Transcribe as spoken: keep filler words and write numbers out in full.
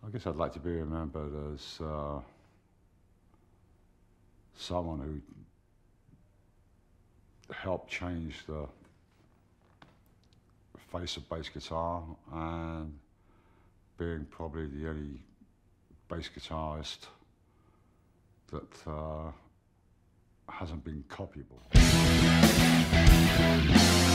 I guess I'd like to be remembered as uh, someone who helped change the face of bass guitar, and being probably the only bass guitarist that uh, hasn't been copyable.